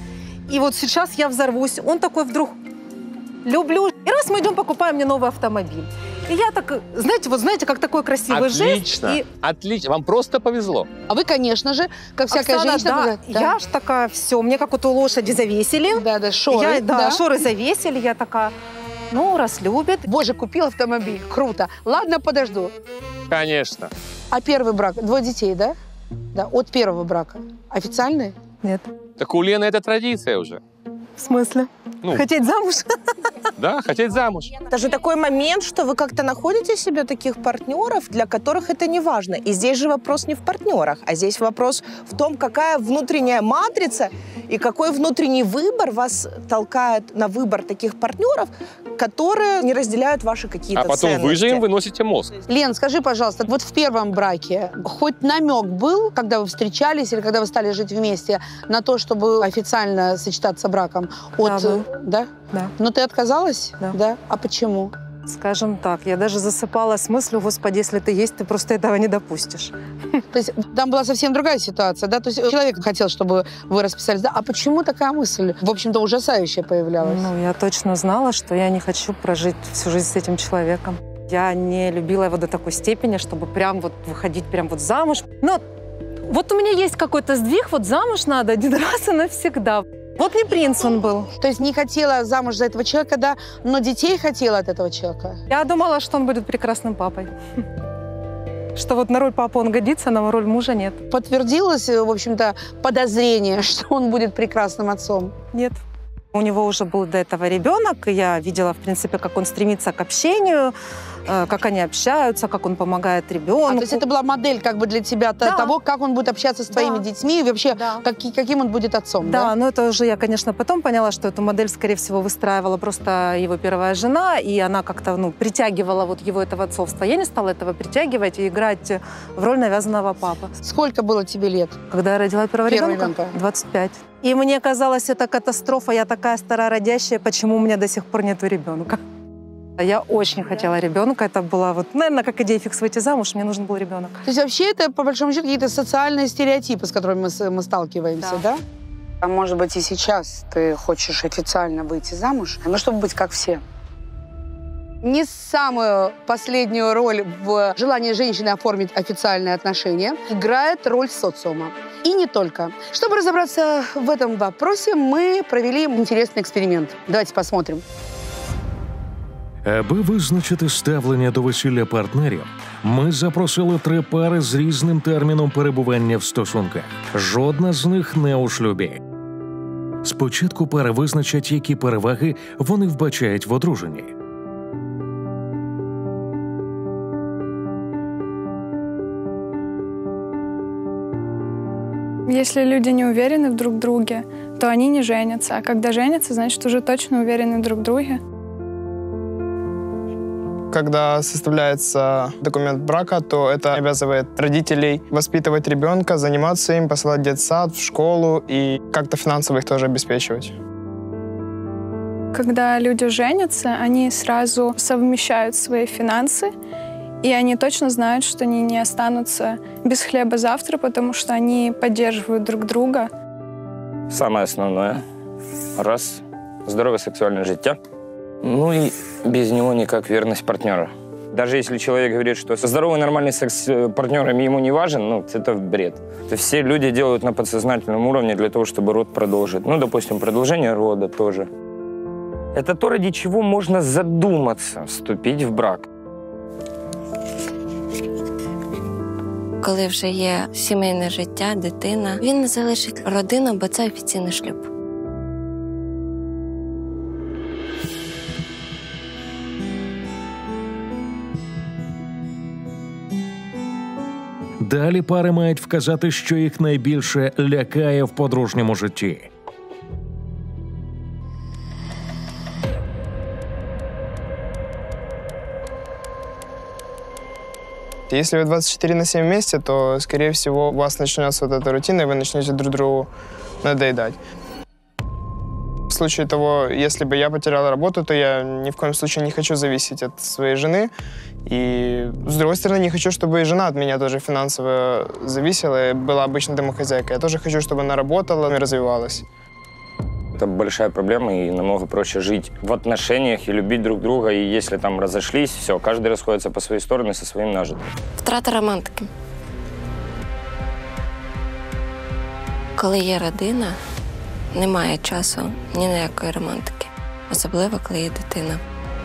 И вот сейчас я взорвусь. Он такой вдруг, люблю. И раз мы идем, покупаем мне новый автомобиль. И я так, знаете, вот знаете, как такой красивый Отлично. жест. И... Отлично. Вам просто повезло. А вы, конечно же, как всякая Оксана, женщина... да, да. я ж такая, все, мне как вот у лошади завесили. Да, да, шоры. Я, да, да, шоры завесили, я такая, ну, раз любит. Боже, купил автомобиль, круто. Ладно, подожду. Конечно. А первый брак? Двое детей, да? Да, от первого брака. Официальный? Нет. Так у Лены это традиция уже. В смысле? Ну. Хотеть замуж? Да, хотеть замуж. Это же такой момент, что вы как-то находите себе таких партнеров, для которых это не важно. И здесь же вопрос не в партнерах, а здесь вопрос в том, какая внутренняя матрица и какой внутренний выбор вас толкает на выбор таких партнеров, которые не разделяют ваши какие-то А потом ценности. вы же им выносите мозг. Лен, скажи, пожалуйста, вот в первом браке хоть намек был, когда вы встречались или когда вы стали жить вместе, на то, чтобы официально сочетаться браком? От... Да, был. Да? Да. Но ты отказалась? Да. Да. А почему? Скажем так, я даже засыпала с мыслью, Господи, если ты есть, ты просто этого не допустишь. То есть там была совсем другая ситуация, да? То есть человек хотел, чтобы вы расписались, да? А почему такая мысль, в общем-то, ужасающая появлялась? Ну, я точно знала, что я не хочу прожить всю жизнь с этим человеком. Я не любила его до такой степени, чтобы прям вот выходить прям вот замуж. Но вот у меня есть какой-то сдвиг, вот замуж надо один раз и навсегда. Вот не принц он был. То есть не хотела замуж за этого человека, да, но детей хотела от этого человека? Я думала, что он будет прекрасным папой. Что вот на роль папы он годится, а на роль мужа нет. Подтвердилось, в общем-то, подозрение, что он будет прекрасным отцом? Нет. У него уже был до этого ребенок, и я видела, в принципе, как он стремится к общению, как они общаются, как он помогает ребенку. А, то есть это была модель как бы для тебя Да. того, как он будет общаться с твоими Да. детьми и вообще Да. как, каким он будет отцом, да? Да, но это уже я, конечно, потом поняла, что эту модель, скорее всего, выстраивала просто его первая жена, и она как-то, ну, притягивала вот его этого отцовства. Я не стала этого притягивать и играть в роль навязанного папы. Сколько было тебе лет? Когда я родила первого Первого ребенка? ребенка. двадцать пять. И мне казалось, это катастрофа, я такая старородящая, почему у меня до сих пор нету ребенка? Я очень хотела ребенка, это была вот, наверное, как идея фикс выйти замуж, мне нужен был ребенок. То есть вообще это, по большому счету, какие-то социальные стереотипы, с которыми мы, с- мы сталкиваемся, да? Да. А может быть и сейчас ты хочешь официально выйти замуж, ну, чтобы быть как все? Не самую последнюю роль в желании женщины оформить официальные отношения играет роль социума. И не только. Чтобы разобраться в этом вопросе, мы провели интересный експеримент. Давайте посмотрим. Аби визначити ставлення до весілля партнерів, ми запросили три пари з різним терміном перебування в стосунках. Жодна з них не у шлюбі. Спочатку пари визначать, які переваги вони вбачають в одруженні. Если люди не уверены в друг друге, то они не женятся. А когда женятся, значит, уже точно уверены друг в друге. Когда составляется документ брака, то это обязывает родителей воспитывать ребенка, заниматься им, посылать в детсад, в школу и как-то финансово их тоже обеспечивать. Когда люди женятся, они сразу совмещают свои финансы, и они точно знают, что они не останутся без хлеба завтра, потому что они поддерживают друг друга. Самое основное. Раз. Здоровое сексуальное життя. Ну и без него никак верность партнера. Даже если человек говорит, что здоровый нормальный секс с партнерами ему не важен, ну, это бред. Это все люди делают на подсознательном уровне для того, чтобы род продолжить. Ну, допустим, продолжение рода тоже. Это то, ради чего можно задуматься вступить в брак. Коли вже є сімейне життя, дитина, він не залишить родину, бо це офіційний шлюб. Далі пари мають вказати, що їх найбільше лякає в подружньому житті. Если вы двадцать четыре на семь вместе, то, скорее всего, у вас начнется вот эта рутина, и вы начнете друг другу надоедать. В случае того, если бы я потерял работу, то я ни в коем случае не хочу зависеть от своей жены. И, с другой стороны, не хочу, чтобы и жена от меня тоже финансово зависела и была обычной домохозяйкой. Я тоже хочу, чтобы она работала и развивалась. Это большая проблема, и намного проще жить в отношениях и любить друг друга. И если там разошлись, все, каждый расходится по своей стороне со своим нажитым. Втрата романтики. Коли є родина, немає часу ні на якої романтики. Особливо, коли є дитина.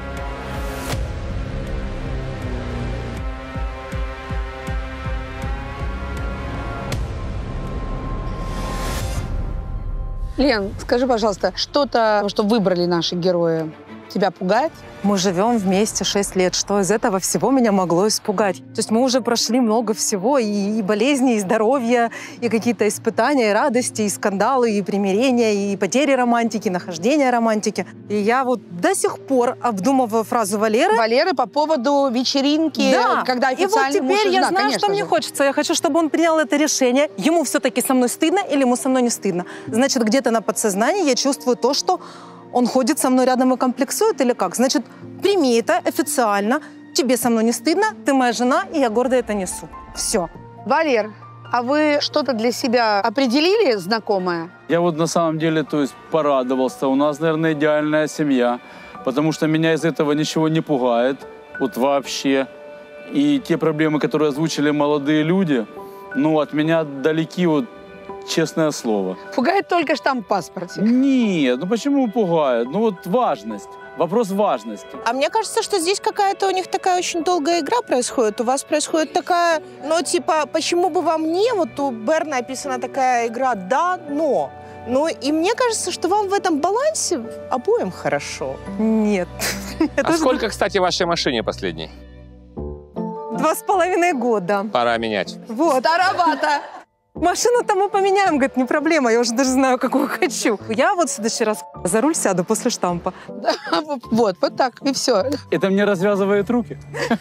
Лен, скажи, пожалуйста, что-то, что выбрали наши герои, тебя пугает? Мы живем вместе шесть лет. Что из этого всего меня могло испугать? То есть мы уже прошли много всего, и, и болезни, и здоровье, и какие-то испытания, и радости, и скандалы, и примирения, и потери романтики, и нахождение романтики. И я вот до сих пор обдумываю фразу Валеры. Валеры по поводу вечеринки, да. когда официально и вот теперь муж и я жена, знаю, что же. мне хочется. Я хочу, чтобы он принял это решение. Ему все-таки со мной стыдно или ему со мной не стыдно. Значит, где-то на подсознании я чувствую то, что он ходит со мной рядом и комплексует или как? Значит, прими это официально. Тебе со мной не стыдно, ты моя жена, и я гордо это несу. Все. Валер, а вы что-то для себя определили знакомое? Я вот на самом деле, то есть, порадовался. У нас, наверное, идеальная семья, потому что меня из этого ничего не пугает, вот вообще. И те проблемы, которые озвучили молодые люди, ну, от меня далеки, вот, честное слово. Пугает только штамп в паспорте? Нет, ну почему пугает? Ну вот важность. Вопрос важности. А мне кажется, что здесь какая-то у них такая очень долгая игра происходит. У вас происходит такая, ну типа, почему бы вам не? Вот у Бэр написана такая игра «да, но». Ну и мне кажется, что вам в этом балансе обоим хорошо. Нет. А сколько, кстати, вашей машине последней? Два с половиной года. Пора менять. Вот. Старовато. Машину-то мы поменяем, говорит, не проблема, я уже даже знаю, какую хочу. Я вот в следующий раз за руль сяду после штампа. Вот, вот так, и все. Это мне развязывает руки.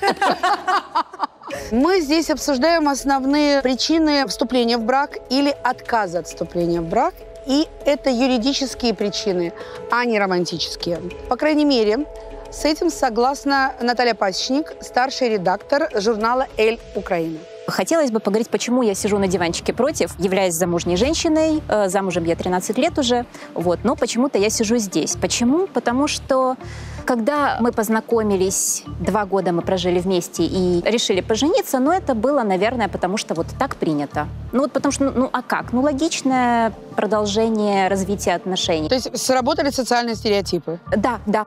Мы здесь обсуждаем основные причины вступления в брак или отказа от вступления в брак. И это юридические причины, а не романтические. По крайней мере, с этим согласна Наталья Пасечник, старший редактор журнала «Эль Украина». Хотелось бы поговорить, почему я сижу на диванчике против, являюсь замужней женщиной, э, замужем я тринадцать лет уже, вот, но почему-то я сижу здесь. Почему? Потому что, когда мы познакомились, два года мы прожили вместе и решили пожениться, но это было, наверное, потому что вот так принято. Ну вот потому что, ну, ну а как? Ну логичное продолжение развития отношений. То есть сработали социальные стереотипы? Да, да.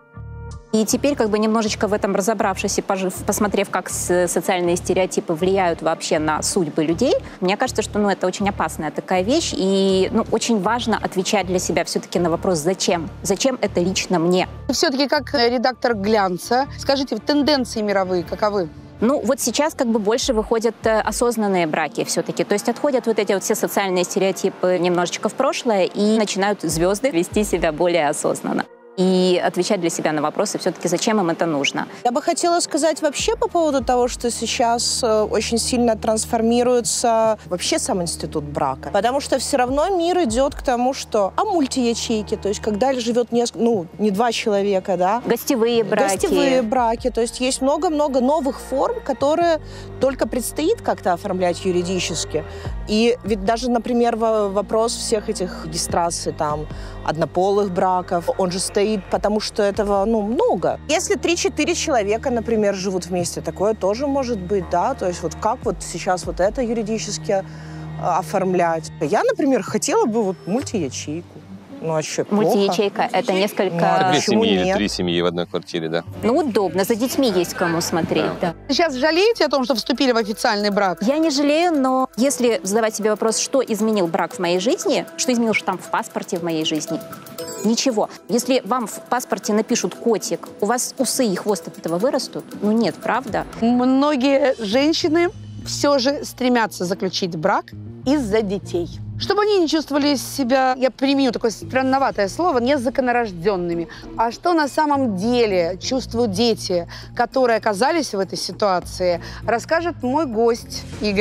И теперь, как бы немножечко в этом разобравшись и пожив, посмотрев, как социальные стереотипы влияют вообще на судьбы людей, мне кажется, что ну, это очень опасная такая вещь. И ну, очень важно отвечать для себя все-таки на вопрос «зачем?». Зачем это лично мне? Все-таки как редактор «Глянца», скажите, тенденции мировые каковы? Ну, вот сейчас как бы больше выходят осознанные браки все-таки. То есть отходят вот эти вот все социальные стереотипы немножечко в прошлое и начинают звезды вести себя более осознанно. И отвечать для себя на вопросы все-таки, зачем им это нужно. Я бы хотела сказать вообще по поводу того, что сейчас очень сильно трансформируется вообще сам институт брака. Потому что все равно мир идет к тому, что... А мультиячейки, то есть когда живет несколько, ну, не два человека, да? Гостевые браки. Гостевые браки. То есть есть много-много новых форм, которые только предстоит как-то оформлять юридически. И ведь даже, например, вопрос всех этих регистраций там однополых браков, он же стоит, потому что этого, ну, много. Если три-четыре человека, например, живут вместе, такое тоже может быть, да, то есть вот как вот сейчас вот это юридически а, оформлять. Я, например, хотела бы вот мультиячейку. Ну, а что, мультиячейка — это несколько... Ну, две семьи или три семьи в одной квартире, да. Ну, удобно, за детьми есть кому смотреть, да. да. Сейчас жалеете о том, что вступили в официальный брак? Я не жалею, но если задавать себе вопрос, что изменил брак в моей жизни, что изменил штамп в паспорте в моей жизни, ничего. Если вам в паспорте напишут «котик», у вас усы и хвост от этого вырастут? Ну нет, правда? Многие женщины все же стремятся заключить брак из-за детей. Чтобы они не чувствовали себя, я применю такое странноватое слово, незаконорожденными. А что на самом деле чувствуют дети, которые оказались в этой ситуации, расскажет мой гость Игорь.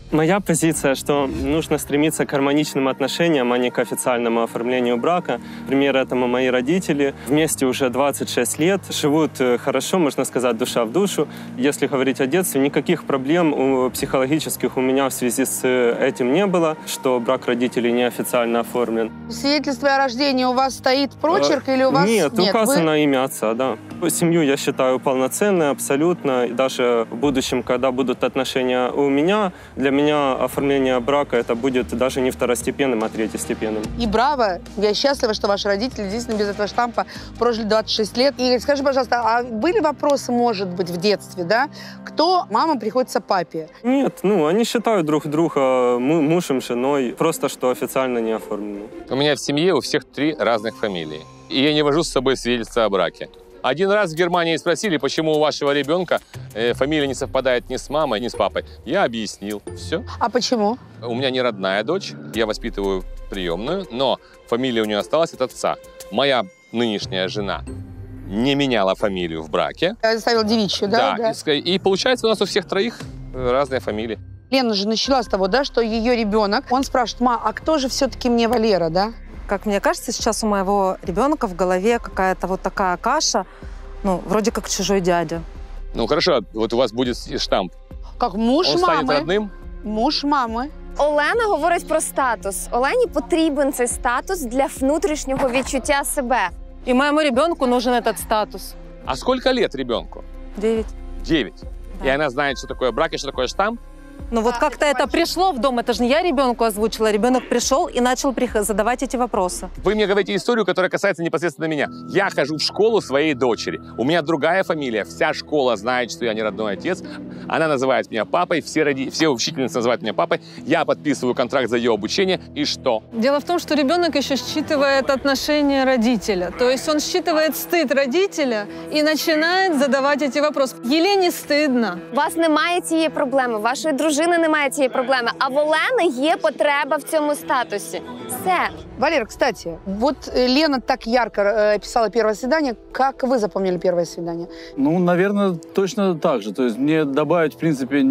Моя позиция, что нужно стремиться к гармоничным отношениям, а не к официальному оформлению брака. Пример этому мои родители. Вместе уже двадцать шесть лет, живут хорошо, можно сказать, душа в душу. Если говорить о детстве, никаких проблем у, психологических у меня в связи с этим не было, что брак родителей неофициально оформлен. В свидетельстве о рождении у вас стоит прочерк э, или у вас нет? Нет, указано вы... имя отца, да. Семью я считаю полноценной, абсолютно. И даже в будущем, когда будут отношения у меня, для меня меня оформление брака это будет даже не второстепенным, а третьестепенным. И браво! Я счастлива, что ваши родители действительно без этого штампа прожили двадцать шесть лет. И скажи, пожалуйста, а были вопросы, может быть, в детстве, да? Кто мама приходится папе? Нет, ну, они считают друг друга мужем, женой, просто что официально не оформлено. У меня в семье у всех три разных фамилии. И я не вожу с собой свидетельство о браке. Один раз в Германии спросили, почему у вашего ребенка э, фамилия не совпадает ни с мамой, ни с папой. Я объяснил. Все. А почему? У меня не родная дочь, я воспитываю приемную, но фамилия у нее осталась от отца. Моя нынешняя жена не меняла фамилию в браке. Оставила девичью, да? Да. да. И, и получается у нас у всех троих разные фамилии. Лена же начала с того, да, что ее ребенок, он спрашивает: ма, а кто же все-таки мне Валера, да? Как мне кажется, сейчас у моего ребенка в голове какая-то вот такая каша, ну, вроде как чужой дядя. Ну, хорошо, вот у вас будет штамп. Как муж Он мамы. станет родным? Муж мами. Олена говорить про статус. Олені потрібен цей статус для внутрішнього відчуття себе. И моему ребенку нужен этот статус. А сколько лет ребенку? Девять. Девять. Да. И она знает, что такое брак и что такое штамп? Ну вот как-то это пришло в дом, это же не я ребенку озвучила, ребенок пришел и начал задавать эти вопросы. Вы мне говорите историю, которая касается непосредственно меня. Я хожу в школу своей дочери, у меня другая фамилия, вся школа знает, что я не родной отец, она называет меня папой, все, роди... все учительницы называют меня папой, я подписываю контракт за ее обучение, и что? Дело в том, что ребенок еще считывает отношение родителя, то есть он считывает стыд родителя и начинает задавать эти вопросы. Елене стыдно. У вас немає цієї проблеми, вашої дружини немає цієї проблеми, а в Олени є потреба в цьому статусі. Все. Валера, кстати, вот Лена так ярко описала первое свидание. Как вы запомнили первое свидание? Ну, наверное, точно так же. То есть мне добавить, в принципе,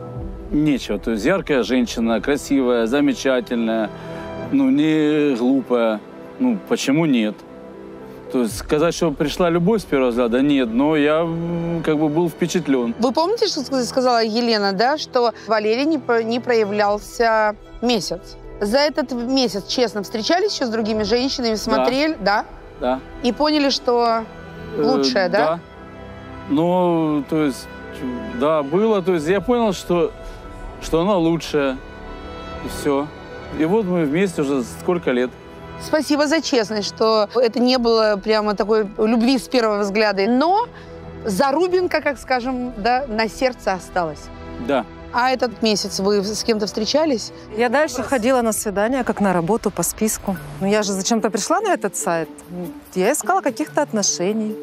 нечего. То есть яркая женщина, красивая, замечательная, ну, не глупая. Ну, почему нет? То есть сказать, что пришла любовь с первого взгляда, нет, но я как бы был впечатлен. Вы помните, что сказала Елена, да, что Валерий не, не проявлялся месяц? За этот месяц, честно, встречались еще с другими женщинами, смотрели, да? Да. И поняли, что лучшее, э, да? Да. Ну, то есть, да, было. То есть я понял, что, что она лучшая. И все. И вот мы вместе уже сколько лет. Спасибо за честность, что это не было прямо такой любви с первого взгляда. Но зарубинка, как скажем, да, на сердце осталась. Да. А этот месяц вы с кем-то встречались? Я дальше ходила на свидания, как на работу по списку. Но я же зачем-то пришла на этот сайт. Я искала каких-то отношений.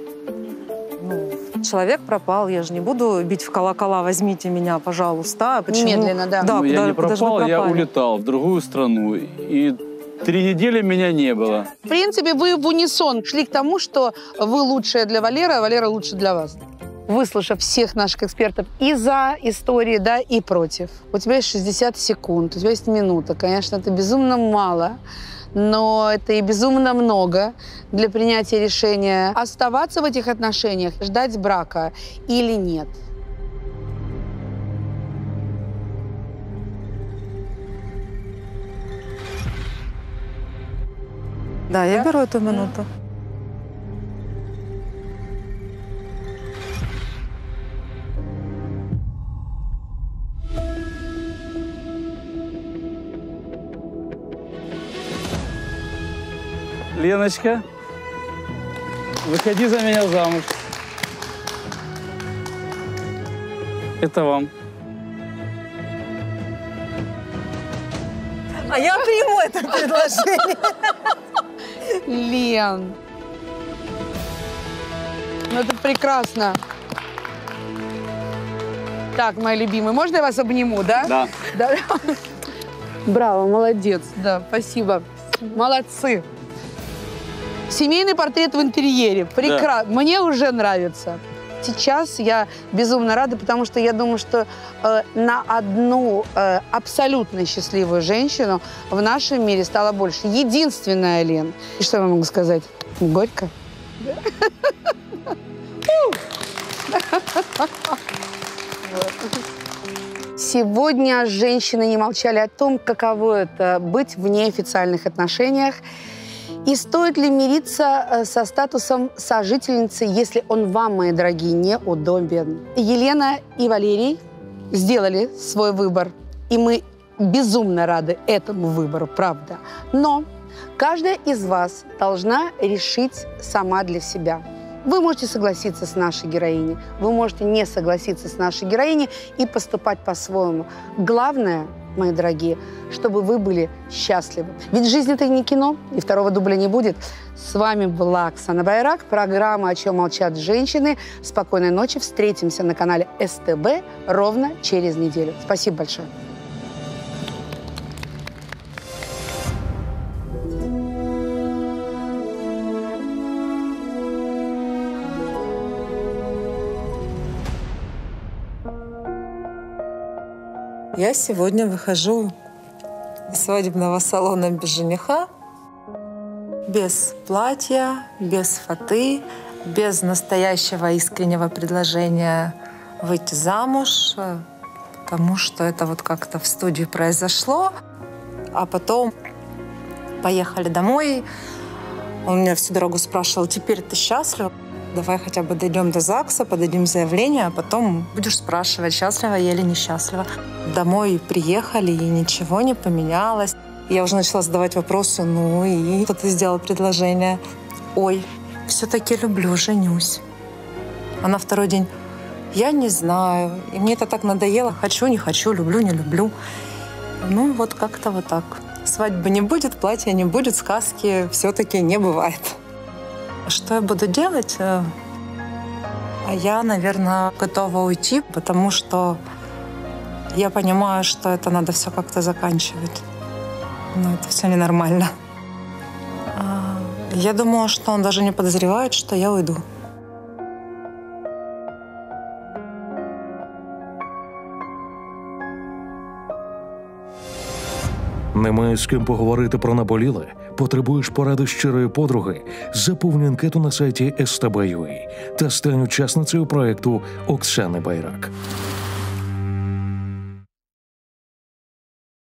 Ну, человек пропал, я же не буду бить в колокола: возьмите меня, пожалуйста. Почему? Немедленно, да. Да, ну, куда, я не пропал, я пропали? улетал в другую страну. И три недели меня не было. В принципе, вы в унисон шли к тому, что вы лучшая для Валеры, а Валера лучше для вас. Выслушав всех наших экспертов и за истории, да, и против. У тебя есть шестьдесят секунд, у тебя есть минута. Конечно, это безумно мало, но это и безумно много для принятия решения, оставаться в этих отношениях, ждать брака или нет. Да, я беру эту минуту. Леночка, выходи за меня замуж. Это вам. А я приму это предложение. Лен, ну это прекрасно. Так, мои любимые, можно я вас обниму, да? Да. Да. Браво, молодец, да, спасибо. Молодцы. Семейный портрет в интерьере. Прекрасно. Да. Мне уже нравится. Сейчас я безумно рада, потому что я думаю, что э, на одну э, абсолютно счастливую женщину в нашем мире стало больше. Единственная, Лен. И что я могу сказать? Горько. Сегодня женщины не молчали о том, каково это быть в неофициальных отношениях. И стоит ли мириться со статусом сожительницы, если он вам, мои дорогие, неудобен? Елена и Валерий сделали свой выбор, и мы безумно рады этому выбору, правда. Но каждая из вас должна решить сама для себя. Вы можете согласиться с нашей героиней, вы можете не согласиться с нашей героиней и поступать по-своему. Главное, мои дорогие, чтобы вы были счастливы. Ведь жизнь – это не кино, и второго дубля не будет. С вами была Оксана Байрак, программа «О чем молчат женщины». Спокойной ночи. Встретимся на канале СТБ ровно через неделю. Спасибо большое. Я сегодня выхожу из свадебного салона без жениха, без платья, без фаты, без настоящего искреннего предложения выйти замуж, потому что это вот как-то в студии произошло. А потом поехали домой. Он меня всю дорогу спрашивал: теперь ты счастлива? Давай хотя бы дойдем до ЗАГСа, подадим заявление, а потом будешь спрашивать, счастлива я или несчастлива. Домой приехали, и ничего не поменялось. Я уже начала задавать вопросы: ну и кто-то сделал предложение. Ой, все-таки люблю, женюсь. А на второй день: я не знаю, и мне это так надоело. Хочу, не хочу, люблю, не люблю. Ну вот как-то вот так. Свадьбы не будет, платья не будет, сказки все-таки не бывает. Что я буду делать? А я, наверное, готова уйти, потому что я понимаю, что это надо все как-то заканчивать. Но это все ненормально. Я думала, что он даже не подозревает, что я уйду. Немає з ким поговорити про наболіле? Потребуєш поради щирої подруги? Заповни анкету на сайті ес те бе точка ю а та стань учасницею проєкту Оксани Байрак.